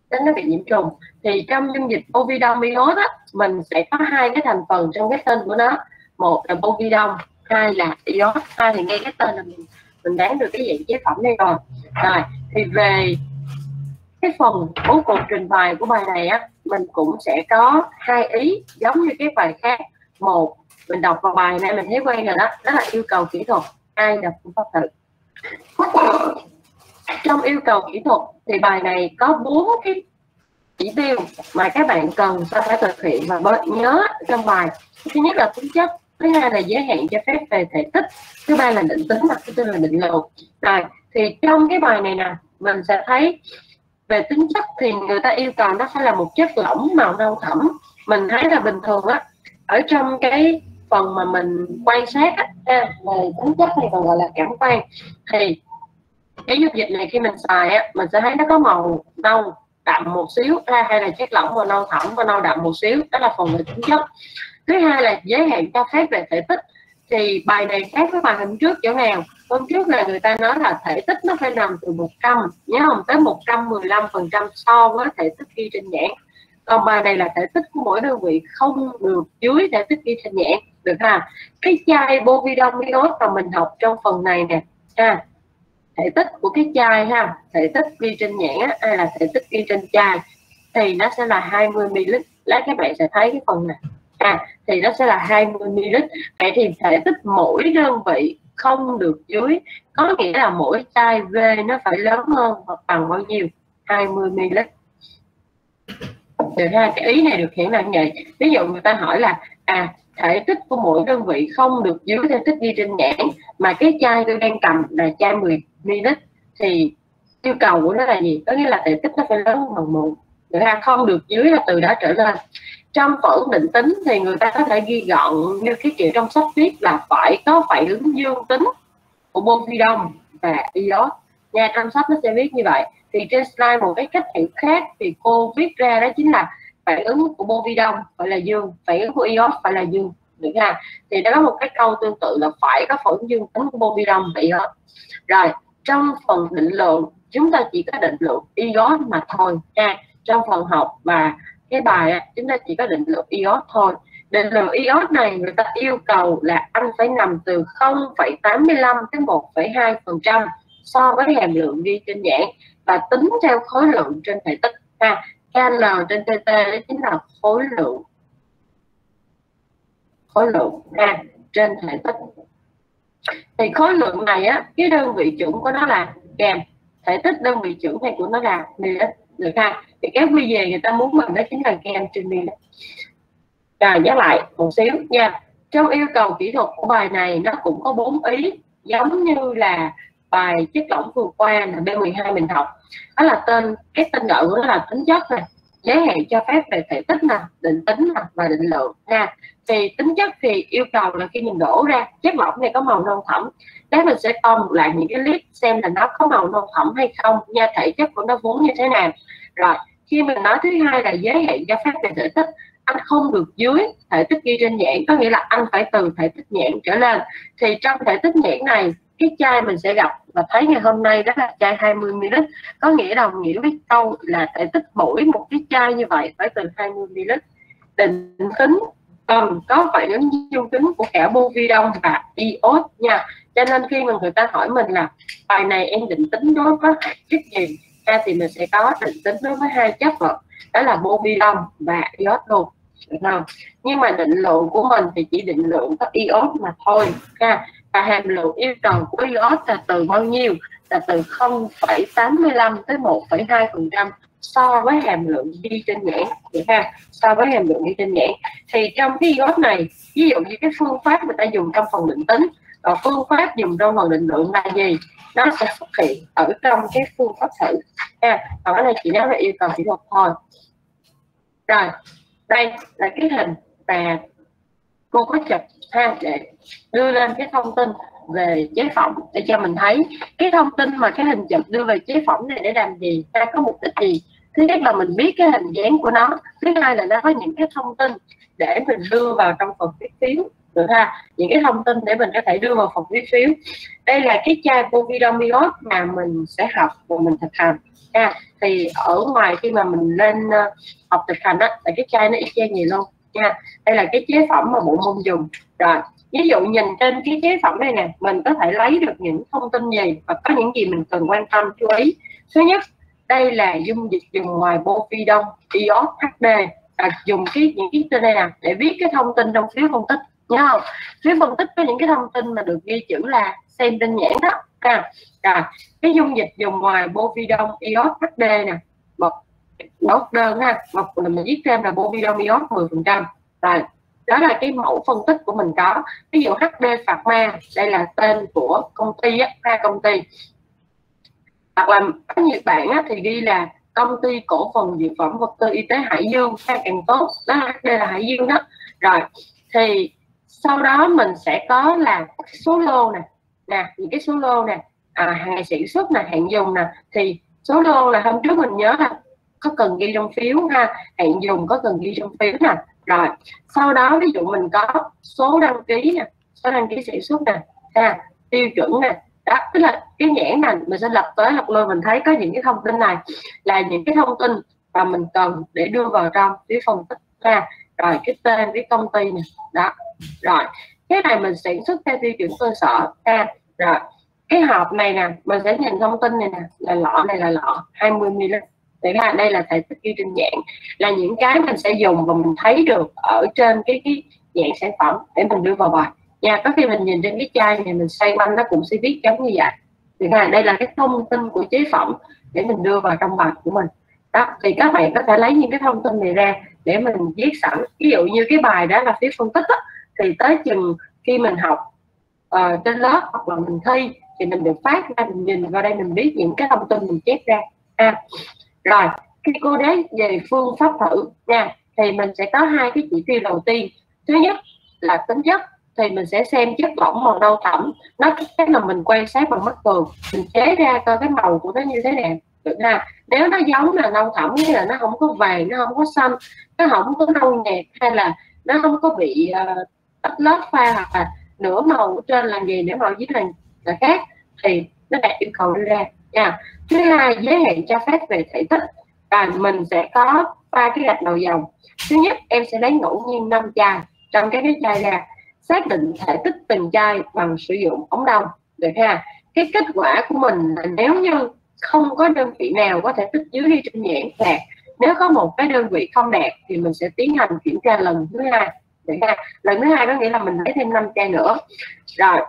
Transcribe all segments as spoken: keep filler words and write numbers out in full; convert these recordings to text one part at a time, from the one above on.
tính nó bị nhiễm trùng. Thì trong dung dịch povidone-iốt á, mình sẽ có hai cái thành phần trong cái tên của nó, một là povidone, hai là iốt. Hai thì nghe cái tên là mình mình đoán được cái dạng chế phẩm đây rồi. Rồi thì về cái phần bố cục trình bày của bài này á, mình cũng sẽ có hai ý giống như cái bài khác. Một, mình đọc vào bài này mình thấy quen rồi đó, đó là yêu cầu kỹ thuật. Hai là phương pháp thử. Trong yêu cầu kỹ thuật thì bài này có bốn cái chỉ tiêu mà các bạn cần phải thực hiện và nhớ trong bài. Thứ nhất là tính chất, thứ hai là giới hạn cho phép về thể tích, thứ ba là định tính, và thứ tư là định lượng. Rồi thì trong cái bài này nè, mình sẽ thấy về tính chất thì người ta yêu cầu nó phải là một chất lỏng màu nâu thẫm. Mình thấy là bình thường á, ở trong cái phần mà mình quan sát á, về tính chất này còn gọi là cảm quan, thì cái dung dịch này khi mình xài á, mình sẽ thấy nó có màu nâu đậm một xíu, hay là chất lỏng màu nâu thẫm và nâu đậm một xíu, đó là phần về tính chất. Thứ hai là giới hạn cho phép về thể tích. Thì bài này khác với bài hôm trước chỗ nào? Hôm trước là người ta nói là thể tích nó phải nằm từ một trăm, nhớ không, tới một trăm mười lăm phần trăm so với thể tích ghi trên nhãn. Còn bài này là thể tích của mỗi đơn vị không được dưới thể tích ghi trên nhãn, được ha? Cái chai povidone-iốt mà mình học trong phần này nè, ha, thể tích của cái chai ha, thể tích ghi trên nhãn hay là thể tích ghi trên chai thì nó sẽ là hai mươi mi li lít. Lát các bạn sẽ thấy cái phần này, à, thì nó sẽ là hai mươi mi li lít. Vậy thì thể tích mỗi đơn vị không được dưới, có nghĩa là mỗi chai V nó phải lớn hơn hoặc bằng bao nhiêu? hai mươi mi li lít. Được ha, cái ý này được hiểu là như vậy. Ví dụ người ta hỏi là à, thể tích của mỗi đơn vị không được dưới thể tích ghi trên nhãn, mà cái chai tôi đang cầm là chai mười mi li lít, thì yêu cầu của nó là gì? Có nghĩa là thể tích nó phải lớn hơn bằng một. Được ha, không được dưới là từ đó trở lên. Trong phần định tính thì người ta có thể ghi gọn như cái kiểu trong sách viết là phải có phản ứng dương tính của povidone và iốt nha. Trong sách nó sẽ viết như vậy. Thì trên slide một cái cách hiểu khác thì cô viết ra đó chính là phản ứng của povidone phải là dương, phản ứng của iốt phải là dương, được ha? Thì nó có một cái câu tương tự là phải có phản ứng dương tính của povidone và iốt. Rồi trong phần định lượng chúng ta chỉ có định lượng iốt mà thôi nha. Trong phần học và cái bài chúng ta chỉ có định lượng iốt thôi. Định lượng iốt này người ta yêu cầu là anh phải nằm từ không phẩy tám mươi lăm tới một phẩy hai phần trăm so với hàm lượng ghi trên nhãn, và tính theo khối lượng trên thể tích ha. kL trên tt đó chính là khối lượng khối lượng ha, trên thể tích. Thì khối lượng này á, cái đơn vị chuẩn của nó là gam, thể tích đơn vị chuẩn này của nó là ml, được ha? Thì các quy về người ta muốn mình đó chính là gam trên ml. Rồi nhắc lại một xíu nha. Trong yêu cầu kỹ thuật của bài này nó cũng có bốn ý giống như là bài chất lỏng vừa qua là B mười hai mình học. Đó là tên, cái tên gọi của nó là tính chất này, giới hạn cho phép về thể tích nè, định tính nè và định lượng nha. Thì tính chất thì yêu cầu là khi mình đổ ra chất lỏng này có màu nâu thẫm, đấy mình sẽ coi một lại những cái clip xem là nó có màu nâu thẫm hay không nha, thể chất của nó vốn như thế nào. Rồi khi mình nói thứ hai là giới hạn cho phép về thể tích, anh không được dưới thể tích ghi trên nhãn, có nghĩa là anh phải từ thể tích nhãn trở lên. Thì trong thể tích nhãn này, cái chai mình sẽ gặp và thấy ngày hôm nay đó là chai hai mươi mi li lít, có nghĩa đồng nghĩa với câu là thể tích mỗi một cái chai như vậy phải từ hai mươi mi li lít. Định tính cần có phản ứng dương tính của cả povidone và iốt nha. Cho nên khi mà người ta hỏi mình là bài này em định tính đối với chất gì ha, thì mình sẽ có định tính đối với hai chất vật, đó là povidone và iốt luôn, được không? Nhưng mà định lượng của mình thì chỉ định lượng có iốt mà thôi ha. Và hàm lượng yêu cầu của iốt là từ bao nhiêu? Là từ không phẩy tám mươi lăm tới một phẩy hai phần trăm so với hàm lượng ghi trên nhãn, được ha? So với hàm lượng ghi trên nhãn. Thì trong cái iốt này, ví dụ như cái phương pháp người ta dùng trong phần định tính và phương pháp dùng trong phần định lượng là gì? Nó sẽ xuất hiện ở trong cái phương pháp thử ha. Còn cái này chỉ nói về yêu cầu kỹ thuật thôi. Rồi, đây là cái hình và cô có chụp ha để đưa lên cái thông tin về chế phẩm để cho mình thấy cái thông tin mà cái hình chụp đưa về chế phẩm này để làm gì, ta có mục đích gì. Thứ nhất là mình biết cái hình dáng của nó, thứ hai là nó có những cái thông tin để mình đưa vào trong phần viết phiếu, được ha, những cái thông tin để mình có thể đưa vào phòng viết phiếu. Đây là cái chai Povidone mà mình sẽ học và mình thực hành ha. Thì ở ngoài khi mà mình lên uh, học thực hành á, là cái chai nó y chang gì luôn nha. Đây là cái chế phẩm mà bộ môn dùng. Rồi ví dụ nhìn trên cái chế phẩm này nè, mình có thể lấy được những thông tin gì và có những gì mình cần quan tâm chú ý. Thứ nhất, đây là dung dịch dùng ngoài Povidone iốt hát đê, à, dùng cái những cái trên đây nè để viết cái thông tin trong phiếu phân tích, nhớ không? Phiếu phân tích có những cái thông tin mà được ghi chữ là xem trên nhãn đó ha. Rồi cái dung dịch dùng ngoài Povidone iốt hát đê nè, một nốt đơn ha, một là mình viết thêm là Povidone iốt mười phần trăm. Rồi đó là cái mẫu phân tích của mình có. Ví dụ hát đê Pharma, đây là tên của công ty á, hai công ty. Hoặc là có nhiều bạn á, thì ghi là công ty cổ phần dược phẩm vật tư y tế Hải Dương, ha, càng tốt. Đó là hát đê là Hải Dương đó. Rồi thì sau đó mình sẽ có là số lô nè, nè những cái số lô nè, à, hàng ngày sản xuất nè, hạn dùng nè. Thì số lô là hôm trước mình nhớ là có cần ghi trong phiếu ha, hạn dùng có cần ghi trong phiếu nè. Rồi sau đó ví dụ mình có số đăng ký nè, số đăng ký sản xuất nè, ha, tiêu chuẩn nè. Đó, tức là cái nhãn này mình sẽ lập tới lập lui, mình thấy có những cái thông tin này là những cái thông tin mà mình cần để đưa vào trong phiếu phân tích ha. Rồi cái tên cái công ty này đó. Rồi cái này mình sản xuất theo tiêu chuẩn cơ sở ha. Rồi cái hộp này nè, mình sẽ nhìn thông tin này nè, là lọ này là lọ hai mươi mi li lít. Thì là đây là thể tích ghi trên nhãn, là những cái mình sẽ dùng và mình thấy được ở trên cái cái nhãn sản phẩm để mình đưa vào bài nha. Có khi mình nhìn trên cái chai này mình xoay quanh nó cũng sẽ viết giống như vậy. Thì là đây là cái thông tin của chế phẩm để mình đưa vào trong bài của mình đó. Thì các bạn có thể lấy những cái thông tin này ra để mình viết sẵn. Ví dụ như cái bài đó là phiếu phân tích đó, thì tới chừng khi mình học uh, trên lớp hoặc là mình thi thì mình được phát ra, mình nhìn vào đây mình biết những cái thông tin mình chép ra à. Rồi khi cô đến về phương pháp thử nha, thì mình sẽ có hai cái chỉ tiêu đầu tiên. Thứ nhất là tính chất, thì mình sẽ xem chất lỏng màu nâu thẫm, nó cái là mình quan sát bằng mắt thường, mình chế ra coi cái màu của nó như thế nào được ha. Nếu nó giống là nâu thẫm, nghĩa là nó không có vàng, nó không có xanh, nó không có nâu nhạt, hay là nó không có bị uh, ít lớp pha, hoặc là nửa màu ở trên là gì, nửa màu dưới là, là khác, thì nó đạt yêu cầu đưa ra nha. Thứ hai, giới hạn cho phép về thể tích, và mình sẽ có ba cái gạch đầu dòng. Thứ nhất, em sẽ lấy ngẫu nhiên năm chai trong cái cái chai ra, xác định thể tích từng chai bằng sử dụng ống đông được ha. Cái kết quả của mình là nếu như không có đơn vị nào có thể tích dưới ghi trên nhãn đạt, nếu có một cái đơn vị không đạt thì mình sẽ tiến hành kiểm tra lần thứ hai được ha. Lần thứ hai có nghĩa là mình lấy thêm năm chai nữa. Rồi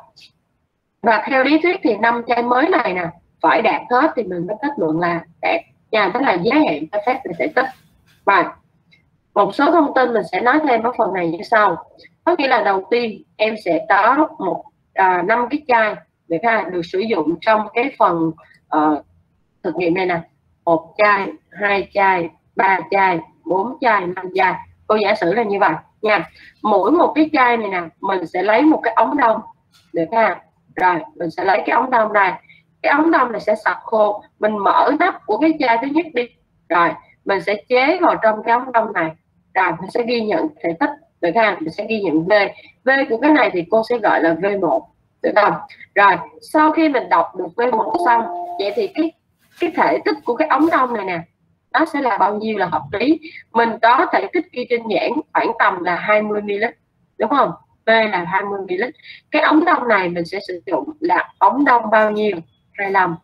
và theo lý thuyết thì năm chai mới này nè phải đạt hết thì mình mới kết luận là đạt nha, đó là giới hạn cho phép về thể tích. Và một số thông tin mình sẽ nói thêm ở phần này như sau. Có nghĩa là đầu tiên em sẽ có một à, năm cái chai được ha, được sử dụng trong cái phần uh, thực nghiệm này nè, một chai, hai chai, ba chai, bốn chai, năm chai. Cô giả sử là như vậy nha. Mỗi một cái chai này nè mình sẽ lấy một cái ống đông được ha. Rồi mình sẽ lấy cái ống đông này, cái ống đông này sẽ sạch khô, mình mở nắp của cái chai thứ nhất đi, rồi mình sẽ chế vào trong cái ống đông này, rồi mình sẽ ghi nhận thể tích được ha, mình sẽ ghi nhận V. V của cái này thì cô sẽ gọi là V một được không? Rồi sau khi mình đọc được V một xong, vậy thì cái cái thể tích của cái ống đông này nè nó sẽ là bao nhiêu là hợp lý. Mình có thể tích ghi trên nhãn khoảng tầm là hai mươi mi li lít đúng không? V là hai mươi mi li lít. Cái ống đông này mình sẽ sử dụng là ống đông bao nhiêu? hai mươi lăm.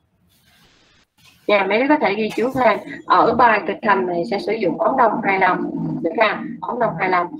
Nhà mấy đứa có thể ghi chú thêm ở bài thực hành này sẽ sử dụng ống đông hai mươi lăm được ha, ống đông hai mươi lăm.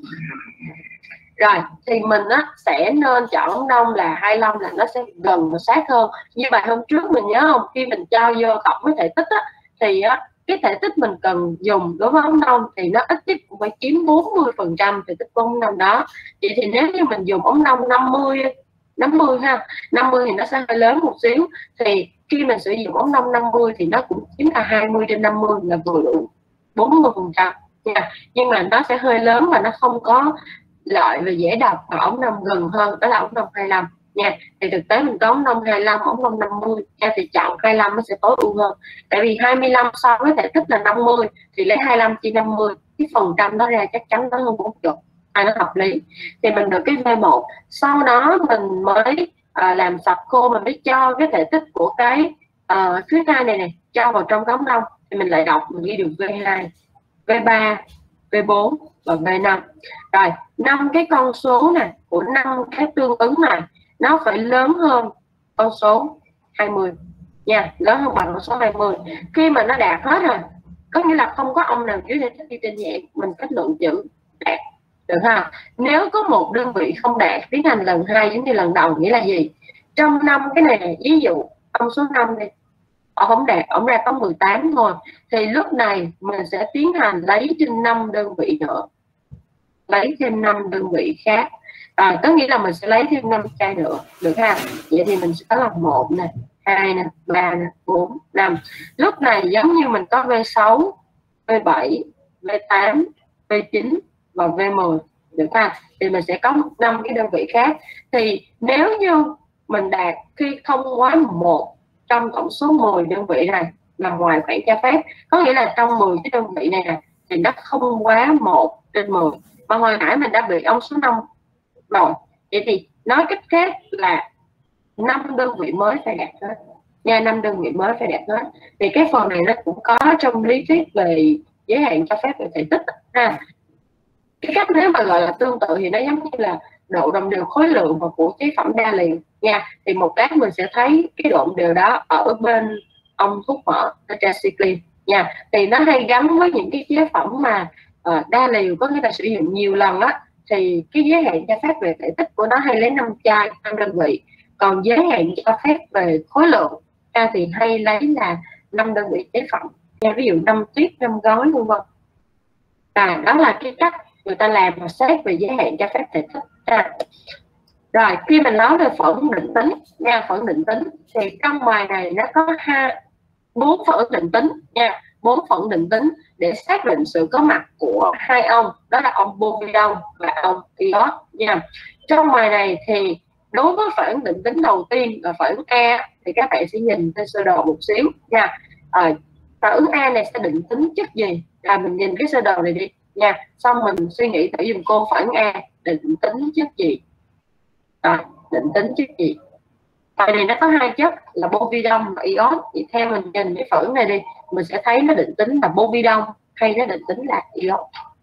Rồi thì mình á sẽ nên chọn ống đông là hai mươi lăm, là nó sẽ gần và sát hơn. Như bài hôm trước mình nhớ không, khi mình cho vô cộng với thể tích á, thì á cái thể tích mình cần dùng đối với ống đông thì nó ít nhất cũng phải chiếm bốn mươi phần trăm thể tích của ống đông đó. Vậy thì nếu như mình dùng ống đông năm mươi năm mươi ha, năm mươi thì nó sẽ hơi lớn một xíu, thì khi mình sử dụng ống đông năm mươi thì nó cũng chính là hai mươi trên năm mươi là vừa đủ bốn mươi phần trăm nha. Nhưng mà nó sẽ hơi lớn và nó không có lợi và dễ đọc vào ống đông gần hơn, đó là ống đông hai mươi lăm nha. Thì thực tế mình có ống đông hai mươi lăm, ống đông năm mươi nha, thì chọn hai mươi lăm nó sẽ tối ưu hơn. Tại vì hai mươi lăm so với thể tích là năm mươi thì lấy hai mươi lăm chia năm mươi, cái phần trăm đó ra chắc chắn nó hơn bốn mươi nó hợp lý thì mình được cái V một. Sau đó mình mới à, làm sập cô, mình mới cho cái thể tích của cái uh, phía hai này này cho vào trong đống đông, thì mình lại đọc, mình ghi được V hai, V ba, V bốn và V năm. Rồi năm cái con số này của năm cái tương ứng này nó phải lớn hơn con số hai mươi nha, lớn hơn bằng con số hai mươi. Khi mà nó đạt hết rồi, có nghĩa là không có ông nào dưới thể tích đi trên dạng, mình kết luận chữ đạt, được không? Nếu có một đơn vị không đạt, tiến hành lần hai giống như lần đầu, nghĩa là gì? Trong năm cái này, ví dụ ông số năm đi, ông không đạt, ông ra có mười tám thôi, thì lúc này mình sẽ tiến hành lấy trên năm đơn vị nữa, lấy thêm năm đơn vị khác, à, có nghĩa là mình sẽ lấy thêm năm chai nữa, được ha? Vậy thì mình sẽ có là một nè, hai nè, ba nè, bốn, năm. Lúc này giống như mình có V sáu, V bảy, V tám, V chín và V mười, được ha? Thì mình sẽ có năm cái đơn vị khác. Thì nếu như mình đạt khi không quá một trong tổng số mười đơn vị này là ngoài khoảng cho phép, có nghĩa là trong mười cái đơn vị này nè thì nó không quá một trên mười, mà hồi nãy mình đã bị ông số năm rồi. Vậy thì nói cách khác là năm đơn vị mới phải đạt hết nha, năm đơn vị mới phải đạt hết. Thì cái phần này nó cũng có trong lý thuyết về giới hạn cho phép về thể tích ha. Cái cách nếu mà gọi là tương tự thì nó giống như là độ đồng đều khối lượng và của chế phẩm đa liền nha. Thì một lát mình sẽ thấy cái độ đồng đều đó ở bên ông thuốc mỡ tetracycline nha. Thì nó hay gắn với những cái chế phẩm mà uh, đa liều, có nghĩa là sử dụng nhiều lần á, thì cái giới hạn cho phép về thể tích của nó hay lấy năm chai, năm đơn vị. Còn giới hạn cho phép về khối lượng à, thì hay lấy là năm đơn vị chế phẩm nha, ví dụ năm tuyết, năm gói vân vân. À, đó là cái cách người ta làm và xét về giới hạn cho phép thể tích à. Rồi khi mình nói về phận định tính nha, phận định tính thì trong bài này nó có hai bốn phận định tính nha, bốn phận định tính để xác định sự có mặt của hai ông, đó là ông bovidon và ông iốt nha. Trong bài này thì đối với phản định tính đầu tiên là phản ứng A thì các bạn sẽ nhìn trên sơ đồ một xíu nha. À, phản ứng A này sẽ định tính chất gì? À, mình nhìn cái sơ đồ này đi nha, xong mình suy nghĩ thử dùm cô phản ứng A định tính chất gì. À, định tính chất gì? Tại vì nó có hai chất là bovidon và iốt, thì theo mình nhìn cái phản ứng này đi, mình sẽ thấy nó định tính là bovidon hay nó định tính là iốt.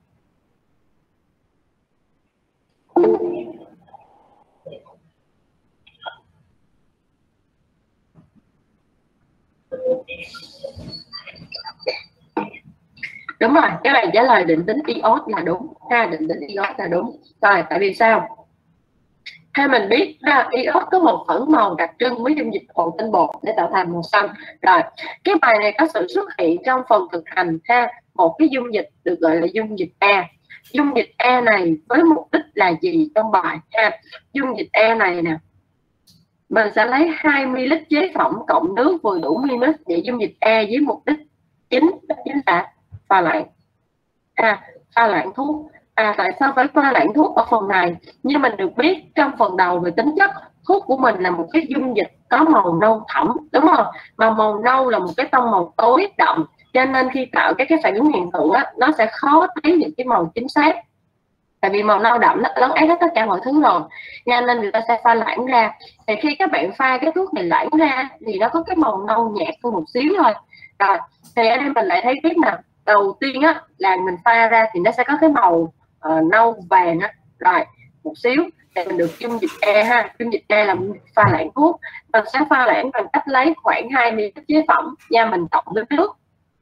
Đúng rồi, cái này trả lời định tính iốt là đúng ha, định tính iốt là đúng. Rồi tại vì sao? Theo mình biết ha, iốt có một phấn màu đặc trưng với dung dịch hồ tinh bột để tạo thành màu xanh. Rồi cái bài này có sự xuất hiện trong phần thực hành ha, một cái dung dịch được gọi là dung dịch A. Dung dịch A này với mục đích là gì trong bài ha? Dung dịch A này nè, mình sẽ lấy hai mi li lít chế phẩm cộng nước vừa đủ mi-mol để dung dịch A với mục đích chính đó chính là pha loãng. À, pha loãng thuốc. À, tại sao phải pha loãng thuốc ở phần này? Như mình được biết trong phần đầu về tính chất, thuốc của mình là một cái dung dịch có màu nâu thẫm, đúng không? Mà màu nâu là một cái tông màu tối đậm, cho nên khi tạo cái cái phản ứng hiện tượng á, nó sẽ khó thấy những cái màu chính xác. Tại vì màu nâu đậm nó lấn át hết tất cả mọi thứ rồi, cho nên người ta sẽ pha loãng ra. Thì khi các bạn pha cái thuốc này loãng ra thì nó có cái màu nâu nhạt hơn một xíu thôi. Rồi thì ở đây mình lại thấy tiếp nào, đầu tiên á là mình pha ra thì nó sẽ có cái màu uh, nâu vàng á, rồi một xíu thì mình được dung dịch E ha. Dung dịch E là pha loãng thuốc, mình sẽ pha loãng bằng cách lấy khoảng hai mi li lít chế phẩm nha, mình cộng với nước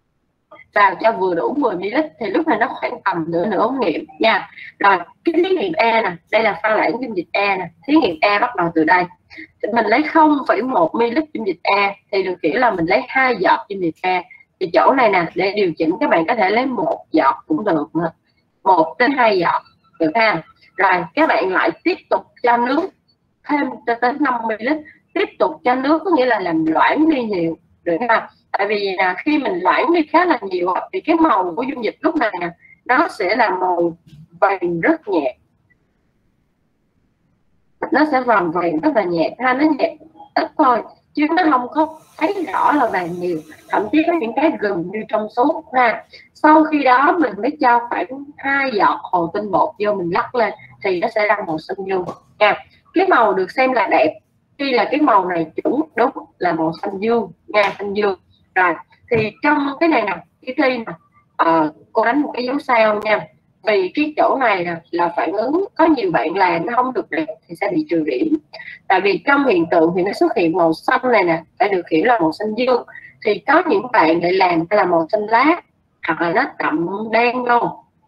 vào cho vừa đủ mười mi li lít, thì lúc này nó khoảng tầm nửa nửa ống nghiệm nha. Rồi cái thí nghiệm E nè, đây là pha loãng dung dịch E nè, thí nghiệm E bắt đầu từ đây, thì mình lấy không phẩy một mi li lít dung dịch E thì được hiểu là mình lấy hai giọt dung dịch E. Thì chỗ này nè, để điều chỉnh các bạn có thể lấy một giọt cũng được nữa, một đến hai giọt được ha. Rồi các bạn lại tiếp tục cho nước thêm cho tới năm mi li lít, tiếp tục cho nước có nghĩa là làm loãng đi nhiều được ha. Tại vì là khi mình loãng đi khá là nhiều thì cái màu của dung dịch lúc này nè nó sẽ là màu vàng rất nhạt, nó sẽ vàng vàng rất là nhạt ha, nó nhạt ít thôi. chứ nó không có thấy rõ là vàng nhiều, thậm chí có những cái gần như trong suốt ha. Sau khi đó mình mới cho khoảng hai giọt hồ tinh bột vô, mình lắc lên thì nó sẽ ra màu xanh dương nha. Cái màu được xem là đẹp khi là cái màu này chuẩn đúng là màu xanh dương nha, xanh dương. Rồi thì trong cái này nè, cái thi nè, à, cô đánh một cái dấu sao nha, vì cái chỗ này nè là phản ứng có nhiều bạn làm nó không được đẹp thì sẽ bị trừ điểm. Tại vì trong hiện tượng thì nó xuất hiện màu xanh này nè, phải được hiểu là màu xanh dương, thì có những bạn lại làm là màu xanh lá hoặc là nó đậm đen luôn.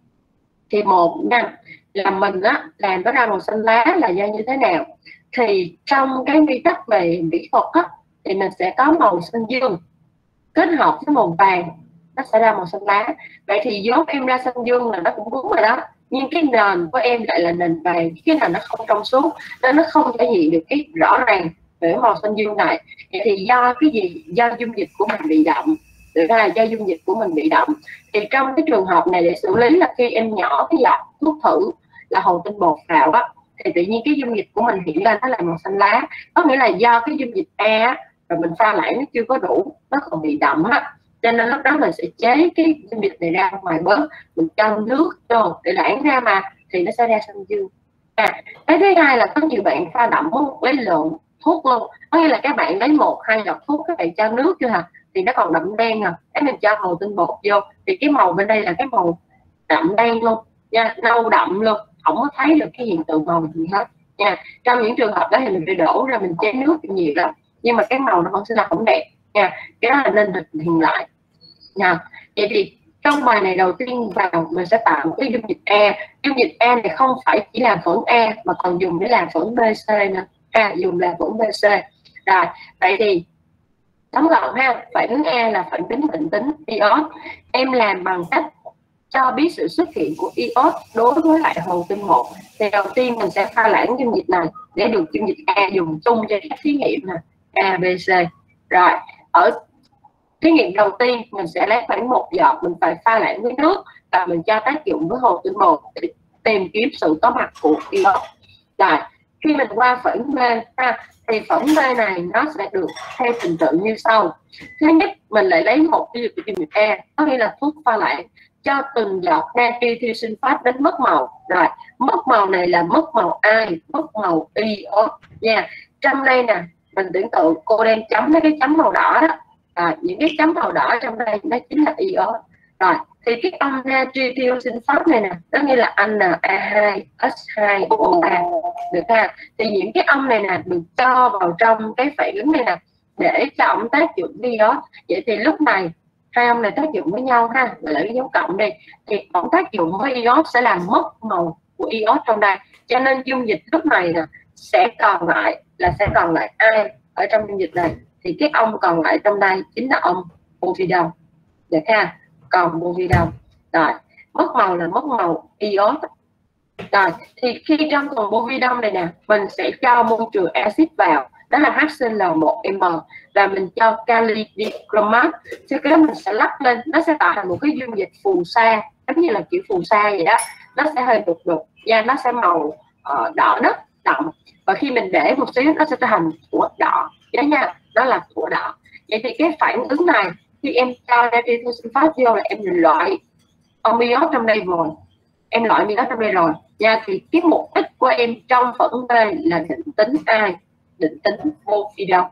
Thì một nha, là mình á làm nó ra màu xanh lá là do như thế nào, thì trong cái quy tắc về mỹ thuật á thì mình sẽ có màu xanh dương kết hợp với màu vàng, nó sẽ ra màu xanh lá. Vậy thì dốt em ra xanh dương là nó cũng đúng rồi đó, nhưng cái nền của em lại là nền vàng, cái nền nó không trong suốt nên nó không thể hiện được cái rõ ràng về màu xanh dương này. Vậy thì do cái gì? Do dung dịch của mình bị đậm. Được ra là do dung dịch của mình bị đậm. Thì trong cái trường hợp này để xử lý là khi em nhỏ cái giọt thuốc thử là hồ tinh bột vào á, thì tự nhiên cái dung dịch của mình hiện lên nó là màu xanh lá, có nghĩa là do cái dung dịch A rồi mình pha loãng nó chưa có đủ, nó còn bị đậm á, cho nên lúc đó mình sẽ chế cái dung dịch này ra ngoài bớt, mình cho nước vô để loãng ra mà thì nó sẽ ra xanh dương. À, cái thứ hai là có nhiều bạn pha đậm lấy lượng thuốc luôn, có nghĩa là các bạn lấy một hai giọt thuốc các bạn cho nước vô hả thì nó còn đậm đen à, cái mình cho hồ tinh bột vô thì cái màu bên đây là cái màu đậm đen luôn nha, nâu đậm luôn, không có thấy được cái hiện tượng màu gì hết nha. Trong những trường hợp đó thì mình phải đổ ra mình chế nước nhiều lắm, nhưng mà cái màu nó vẫn sẽ là không đẹp nha, cái đó là nên thực hiện lại nha. Vậy thì trong bài này đầu tiên vào mình sẽ tạo một cái dung dịch A. Dung dịch A này không phải chỉ làm phẫn A mà còn dùng để làm phẫn bê xê nữa, à, dùng làm phẫn bê xê. Rồi vậy thì tóm gọn ha, phản ứng A là phản ứng định tính iốt. Em làm bằng cách cho biết sự xuất hiện của iốt đối với lại hồ tinh bột. Thì đầu tiên mình sẽ pha loãng dung dịch này để được dung dịch A dùng chung cho các thí nghiệm nè, A, B, C. Rồi ở thí nghiệm đầu tiên mình sẽ lấy khoảng một giọt, mình phải pha loãng với nước và mình cho tác dụng với hồ tinh bột để tìm kiếm sự có mặt của iốt. Rồi khi mình qua phản B ha, thì phản B này nó sẽ được theo trình tự như sau. Thứ nhất mình lại lấy một cái dung dịch A, có nghĩa là thuốc pha loãng, cho từng giọt natri thiosulfat đến mất màu. Rồi mất màu này là mất màu ai? Mất màu iốt nha. Trong đây nè mình tưởng tượng cô đang chấm mấy cái chấm màu đỏ đó, à, những cái chấm màu đỏ trong đây nó chính là iốt. Rồi thì cái ông natri thiosulfat này nè, đó nghĩa là N A hai S hai O A, được ha. Thì những cái ông này nè được cho vào trong cái phản ứng này nè để cho ông tác dụng với iốt. Vậy thì lúc này hai ông này tác dụng với nhau ha, gọi là cái dấu cộng đi, thì ông tác dụng với iốt sẽ làm mất màu của iốt trong đây, cho nên dung dịch lúc này nè sẽ còn lại là sẽ còn lại ai ở trong dung dịch này, thì cái ông còn lại trong đây chính là ông povidone, được ha, còn povidone. Rồi mất màu là mất màu iốt. Rồi thì khi trong thùng povidone này nè mình sẽ cho môi trường axit vào, đó là H C L một M, và mình cho kali dichromate, sau đó mình sẽ lắc lên, nó sẽ tạo thành một cái dung dịch phù sa, giống như là kiểu phù sa vậy đó, nó sẽ hơi đục đục da, nó sẽ màu uh, đỏ đất đậm, và khi mình để một xíu nó sẽ trở thành của đỏ, nhớ nha, đó là của đỏ. Vậy thì cái phản ứng này khi em cho natri thiosulfat vô là em loại ông iốt trong đây rồi, em loại iốt trong đây rồi nha. Thì cái mục đích của em trong phản ứng B là định tính ai? Định tính povidone,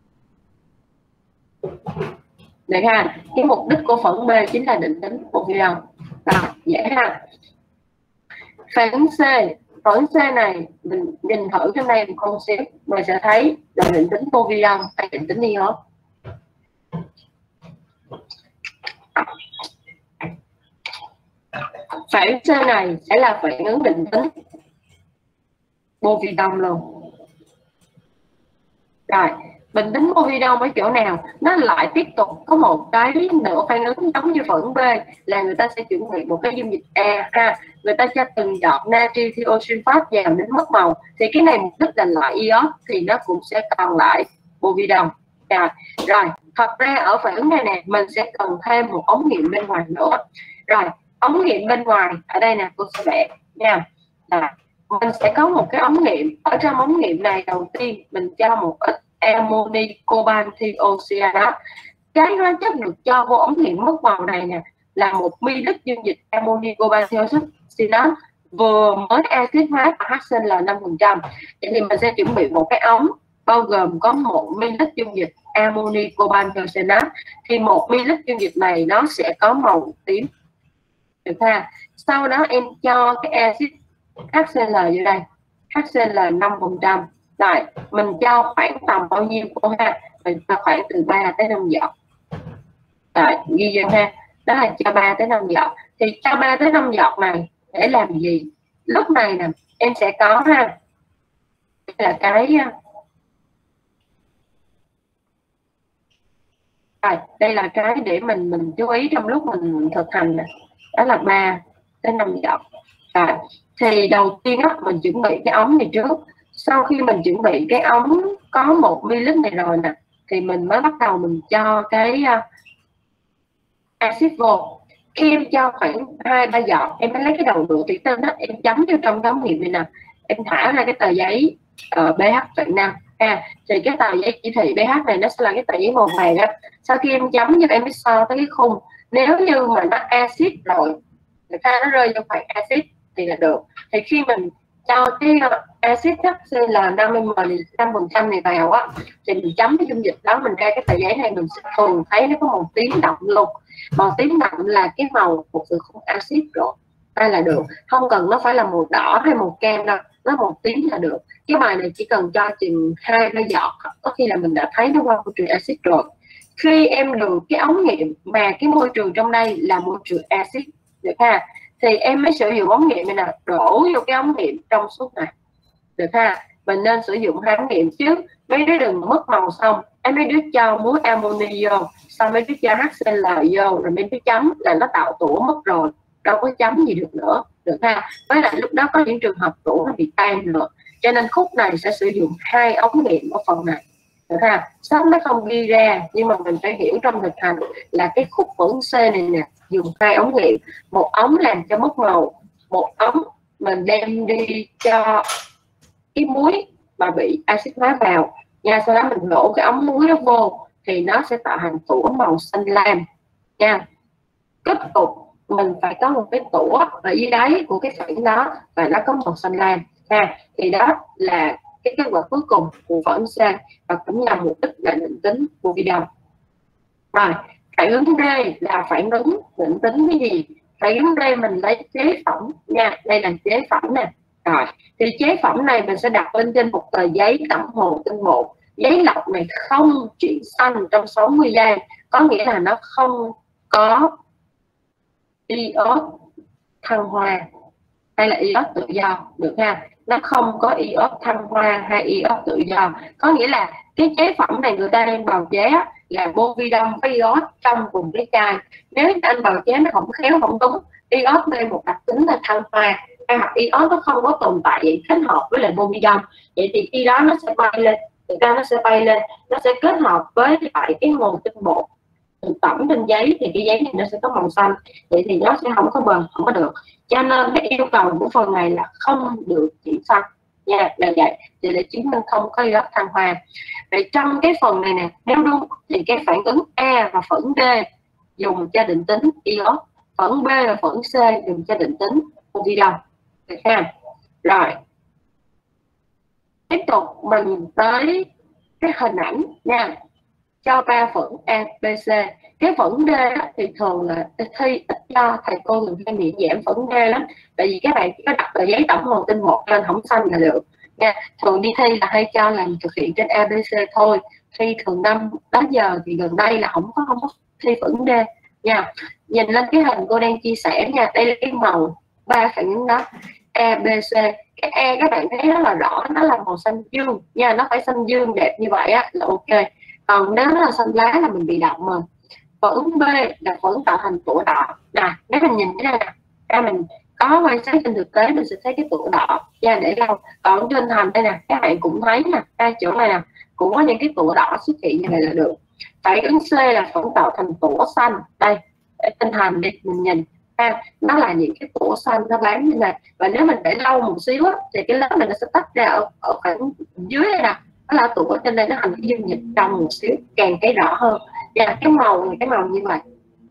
được ha. Cái mục đích của phản ứng B chính là định tính povidone. Rồi dễ ha. Phản ứng C, phản ứng C này mình nhìn thử trong đây một con xíu, mình sẽ thấy là định tính povidone hay định tính iốt. Phản ứng C này sẽ là phản ứng định tính povidone luôn. Rồi định tính povidone ở chỗ nào? Nó lại tiếp tục có một cái nữa phản ứng giống như phản ứng B, là người ta sẽ chuẩn bị một cái dung dịch A ha, người ta cho từng giọt natri thiosulfat vào đến mất màu, thì cái này mục đích là loại iốt thì nó cũng sẽ còn lại povidone. Rồi, rồi thật ra ở phản ứng này nè mình sẽ cần thêm một ống nghiệm bên ngoài nữa. Rồi ống nghiệm bên ngoài ở đây nè, cô sẽ vẽ nha. Rồi, mình sẽ có một cái ống nghiệm, ở trong ống nghiệm này đầu tiên mình cho một ít ammoni coban thiocyanat. Cái hóa chất được cho vô ống nghiệm mất màu này nè là một ml dung dịch ammoni coban thiocyanat vừa mới axit hóa và hát xê lờ năm phần trăm. Vậy thì mình sẽ chuẩn bị một cái ống bao gồm có một ml dung dịch ammoni coban thiocyanat, thì một ml dung dịch này nó sẽ có màu tím, được ha. Sau đó em cho cái axit hát xê lờ vô đây, hát xê lờ năm phần trăm. Rồi mình cho khoảng tầm bao nhiêu cô ha? Mình cho khoảng từ ba tới năm giọt. Rồi ghi vô ha, đó là cho ba tới năm giọt. Thì cho ba tới năm giọt này để làm gì? Lúc này nè em sẽ có ha, là cái rồi, đây là cái để mình mình chú ý trong lúc mình thực hành nè, đó là ba tới năm giọt. Rồi thì đầu tiên á, mình chuẩn bị cái ống này trước. Sau khi mình chuẩn bị cái ống có một ml này rồi nè, thì mình mới bắt đầu mình cho cái uh, axit vô. Khi em cho khoảng hai ba giọt, em mới lấy cái đầu đũa thủy tinh đó, em chấm vô trong cái ống nghiệm này nè, em thả ra cái tờ giấy uh, pH phẩy năm. À, thì cái tờ giấy chỉ thị pH này nó sẽ là cái tờ giấy màu vàng á. Sau khi em chấm như em mới so tới cái khung, nếu như mà nó axit rồi, người ta nó rơi vô khoảng axit thì là được. Thì khi mình cho cái axit hát xê lờ năm phần trăm này vào á, thì mình chấm cái dung dịch đó, mình ra cái tờ giấy này, mình sẽ thường thấy nó có màu tím đậm luôn. Màu tím đậm là cái màu của sự không axit rồi, đây là được, không cần nó phải là màu đỏ hay màu cam đâu, nó màu tím là được. Cái bài này chỉ cần cho chừng hai ba giọt, có khi là mình đã thấy nó qua môi trường axit rồi. Khi em được cái ống nghiệm mà cái môi trường trong đây là môi trường axit, được ha, thì em mới sử dụng ống nghiệm này nè, đổ vô cái ống nghiệm trong suốt này, được ha. Mình nên sử dụng hai ống nghiệm trước, mấy đứa đừng mất màu xong em mấy đứa cho muối amoni vô, xong mấy đứa cho hát xê lờ vô, rồi mấy đứa chấm là nó tạo tủa mất rồi, đâu có chấm gì được nữa, được ha. Với lại lúc đó có những trường hợp tủa nó bị tan nữa, cho nên khúc này sẽ sử dụng hai ống nghiệm ở phần này, được ha. Sách nó không ghi ra nhưng mà mình phải hiểu trong thực hành là cái khúc phẫn C này nè, dùng hai ống nghiệm, một ống làm cho mất màu, một ống mình đem đi cho cái muối mà bị axit hóa vào nha. Sau đó mình đổ cái ống muối đó vô thì nó sẽ tạo thành tủa màu xanh lam nha. Kết tục mình phải có một cái tủa ở dưới đáy của cái phản đó và nó có màu xanh lam ha. Thì đó là cái kết quả cuối cùng của phẫn C và cũng là mục đích là định tính của video. Rồi phản ứng D là phản ứng định tính cái gì? Phản ứng D mình lấy chế phẩm nha, đây là chế phẩm nè. Rồi thì chế phẩm này mình sẽ đặt lên trên một tờ giấy tẩm hồ tinh bột. Giấy lọc này không chuyển xanh trong sáu mươi giây, có nghĩa là nó không có iốt thăng hoa hay là iốt tự do, được ha. Nó không có iốt thăng hoa hay iốt tự do, có nghĩa là cái chế phẩm này người ta đang bào chế là bovidom với iốt trong cùng cái chai. Nếu anh bào chế nó không khéo không đúng, iốt đây một đặc tính là thăng hoa, hoặc iốt nó không có tồn tại vậy kết hợp với lại bovidom, vậy thì khi đó nó sẽ bay lên, thực ra nó sẽ bay lên, nó sẽ kết hợp với lại cái nguồn tinh bột được tẩm trên giấy thì cái giấy này nó sẽ có màu xanh, vậy thì nó sẽ không có bền, không có được. Cho nên cái yêu cầu của phần này là không được chuyển xanh nha, là vậy thì để chứng minh không có iốt thăng hoa. Vậy trong cái phần này nè, nếu đúng thì cái phản ứng A và phản D dùng cho định tính iốt, phản B và phản C dùng cho định tính bovidom, được ha. Rồi tiếp tục mình tới cái hình ảnh nha, cho ba phẫn A, B, C. Cái phẫn D thì thường là thi ít cho, thầy cô thường hay miễn giảm phẫn D lắm, tại vì các bạn chỉ có đặt tờ giấy tổng hồ tinh bột lên không xanh là được nha. Thường đi thi là hay cho làm thực hiện trên A, B, C thôi. Thi thường năm đó giờ thì gần đây là không có không có thi phẫn D nha. Nhìn lên cái hình cô đang chia sẻ nha, đây là cái màu ba phản ứng đó A, B, C. Cái E các bạn thấy nó là rõ, nó là màu xanh dương nha, nó phải xanh dương đẹp như vậy á là ok. Còn nếu nó là xanh lá là mình bị động rồi. Phẫn B là phẫn tạo thành tủa đỏ nè, nếu mình nhìn cái này nè, ra mình có quan sát trên thực tế mình sẽ thấy cái tủa đỏ nha, để lâu. Còn trên hình đây nè, các bạn cũng thấy nè, hai chỗ này nè cũng có những cái tủa đỏ xuất hiện như này là được. Phản ứng C là phẫn tạo thành tủa xanh, đây trên hình đi mình nhìn ha, nó là những cái tủa xanh nó bám như này, và nếu mình để lâu một xíu á, thì cái lớp này nó sẽ tách ra ở, ở khoảng dưới đây nè, nó là tủa, trên đây nó thành cái dung dịch trong một xíu, càng cái rõ hơn. Và cái màu này, cái màu như vậy.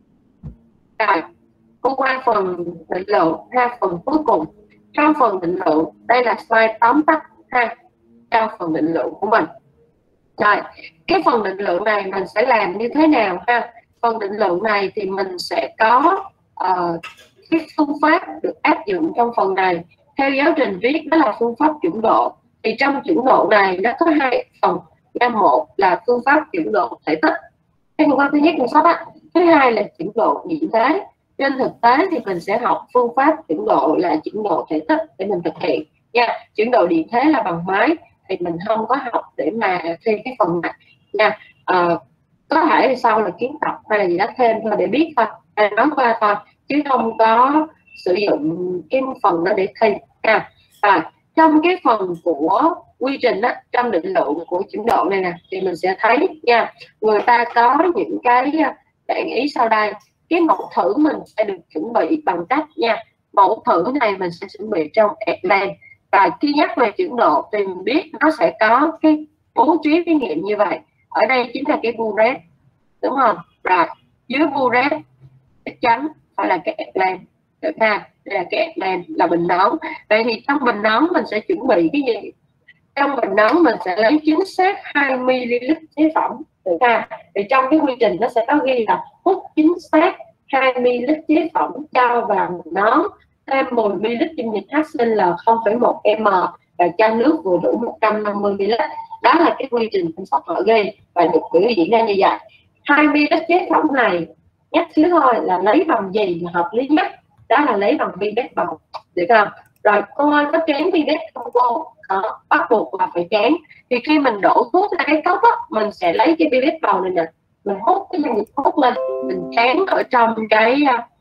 Rồi, cô qua phần định lượng ha, phần cuối cùng. Trong phần định lượng, đây là slide tóm tắt ha, trong phần định lượng của mình. Rồi, cái phần định lượng này mình sẽ làm như thế nào ha? Phần định lượng này thì mình sẽ có uh, cái phương pháp được áp dụng trong phần này. Theo giáo trình viết đó là phương pháp chuẩn độ. Thì trong chuẩn độ này nó có hai phần. Một là phương pháp chuẩn độ thể tích, cái phương pháp thứ nhất là sắp á. Thứ hai là chuẩn độ điện thế. Trên thực tế thì mình sẽ học phương pháp chuẩn độ là chuẩn độ thể tích để mình thực hiện nha. Chuẩn độ điện thế là bằng máy thì mình không có học để mà thi cái phần này nha. À, có thể sau là kiến tập hay là gì đó thêm thôi để biết thôi, à, nói qua thôi chứ không có sử dụng cái phần đó để thi nha. À, trong cái phần của quy trình đó, trong định lượng của chuẩn độ này nè thì mình sẽ thấy nha, người ta có những cái bạn ý sau đây. Cái mẫu thử mình sẽ được chuẩn bị bằng cách nha, mẫu thử này mình sẽ chuẩn bị trong Excel. Và khi nhắc về chuẩn độ thì mình biết nó sẽ có cái bố trí thí nghiệm như vậy. Ở đây chính là cái burette, đúng không? Rồi dưới burette chắc chắn phải là cái Excel, được ha? Đây là cái Excel là bình nóng. Vậy thì trong bình nóng mình sẽ chuẩn bị cái gì? Trong bình nóng mình sẽ lấy chính xác hai mi li lít chế phẩm, được ha? Thì trong cái quy trình nó sẽ có ghi là hút chính xác hai mi li lít chế phẩm cho vào bình nóng, thêm mười mi li lít dung dịch hát xê lờ không phẩy một m và cho nước vừa đủ một trăm năm mươi mi li lít. Đó là cái quy trình chăm sóc họ ghi và được biểu diễn ra như vậy. hai mi li lít chế phẩm này nhắc xíu thôi là lấy bằng gì là hợp lý nhất? Đó là lấy bằng pipette bầu, được không? Rồi cô ơi có tráng pipette không cô? Đó, bắt buộc là phải tráng. Thì khi mình đổ thuốc ra cái cốc á, mình sẽ lấy cái pipette bầu này nè, mình hút cái dung dịch hút lên, mình tráng ở trong cái